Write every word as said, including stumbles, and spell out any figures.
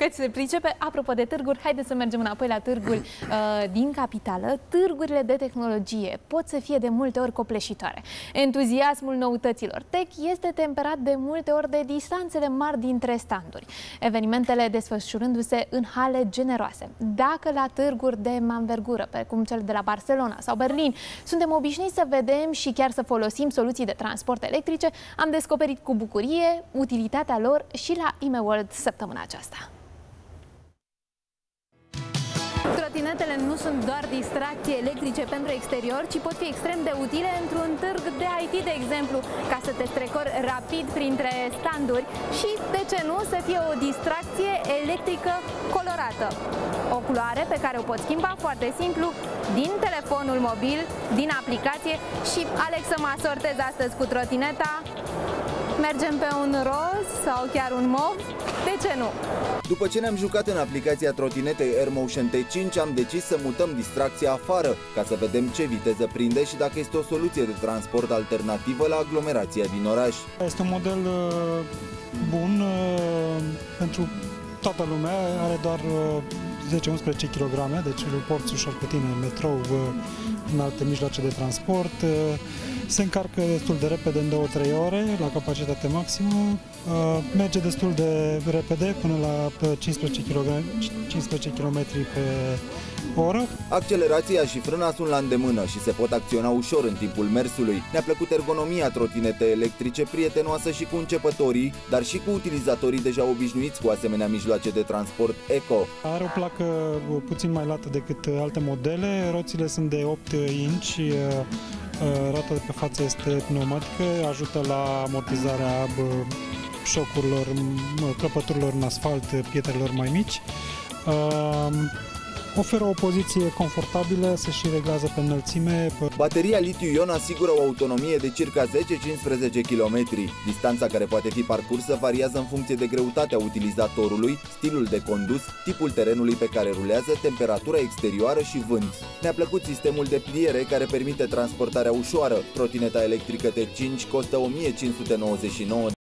bucăți se pricepe. Apropo de târguri, haideți să mergem înapoi la târgul uh, din capitală. Târgurile de tehnologie pot să fie de multe ori copleșitoare. Entuziasmul noutăților tech este temperat de multe ori de distanțele mari dintre standuri, evenimentele desfășurându-se în hale generoase. Dacă la târguri de manvergură, precum cel de la Barcelona sau Berlin, suntem obișnuiți să vedem și chiar să folosim soluții de transport electrice, am descoperit cu bucurie utilitatea lor și la IMEWorld săptămâna aceasta. Trotinetele nu sunt doar distracții electrice pentru exterior, ci pot fi extrem de utile într-un târg de I T, de exemplu, ca să te strecori rapid printre standuri și, de ce nu, să fie o distracție electrică colorată. O culoare pe care o poți schimba foarte simplu din telefonul mobil, din aplicație și, Alex, să mă asortez astăzi cu trotineta. Mergem pe un roz sau chiar un mov? De ce nu? După ce ne-am jucat în aplicația trotinetei AirMotion T cinci, am decis să mutăm distracția afară, ca să vedem ce viteză prinde și dacă este o soluție de transport alternativă la aglomerația din oraș. Este un model bun pentru toată lumea, are doar zece unsprezece kilograme, deci îl porți ușor cu tine în metrou, în alte mijloace de transport. Se încarcă destul de repede, în două trei ore, la capacitate maximă. Merge destul de repede, până la cincisprezece kilometri pe oră. Accelerația și frâna sunt la îndemână și se pot acționa ușor în timpul mersului. Ne-a plăcut ergonomia trotinetei electrice, prietenoasă și cu începătorii, dar și cu utilizatorii deja obișnuiți cu asemenea mijloace de transport eco. Are o placă puțin mai lată decât alte modele, roțile sunt de opt inci, rata de pe față este pneumatică, ajută la amortizarea șocurilor, căpăturilor în asfalt, pietrelor mai mici. Oferă o poziție confortabilă, se și reglează pe înălțime. Bateria litiu-ion asigură o autonomie de circa zece cincisprezece kilometri. Distanța care poate fi parcursă variază în funcție de greutatea utilizatorului, stilul de condus, tipul terenului pe care rulează, temperatura exterioară și vânt. Ne-a plăcut sistemul de pliere care permite transportarea ușoară. Trotineta electrică T cinci costă o mie cinci sute nouăzeci și nouă